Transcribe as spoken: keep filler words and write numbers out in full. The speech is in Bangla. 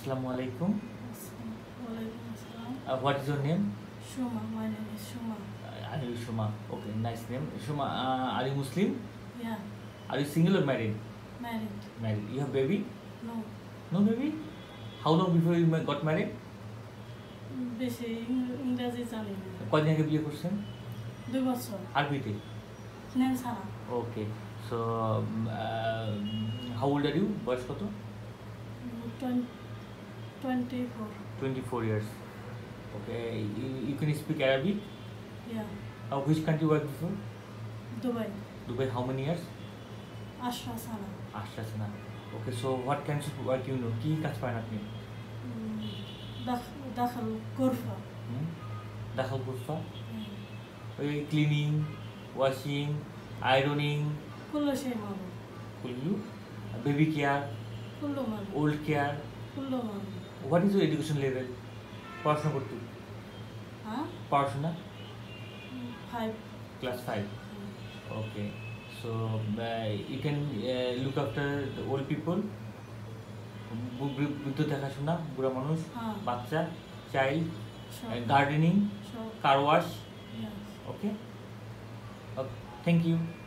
Assalamu alaikum. Walaikum assalam. Uh, what is your name? Shuma, my name is Shuma. Uh, are you Shuma? Okay, nice name. Shuma, uh, are you Muslim? Yeah, Are you single or married? married. Married. You have baby? No, No baby? How long before you ma- got married? বেশি ইং- ইংরেজি জানি না। কদিন আগে বিয়ে করছেন? দুই বছর আরবিতে? নেন ছাড়া Okay. So, um, uh, how old are you? বয়স কত? Twenty four twenty-four years. Okay. You, you can speak Arabic? ইয়া Uh, which country worked before? Dubai Dubai. How many years? আশরা সানা Ashrasana. Okay. So, what kinds of work you know? কি কাজ পারেন আপনি? দাখাল গোরফা হুম? দাখাল কুরফা? ওই ক্লিনিং, ওয়াশিং, আয়রনিং, কুল্লো সেই মামু কুল্লু, বেবি কেয়ার, কুল্লো মামু ওল্ড কেয়ার. কুল্লো মামু what is your education level? পড়াশোনা করতে? হ্যাঁ পড়াশোনা? Five class five. Okay. So, uh, you can uh, look after the old people, বু- বৃ- বৃদ্ধ দেখাশোনা, বুড়া মানুষ, হ্যাঁ বাচ্চা, চাইল্ড, সব গার্ডেনিং, সব car wash. yes. Okay. Okay. Thank you.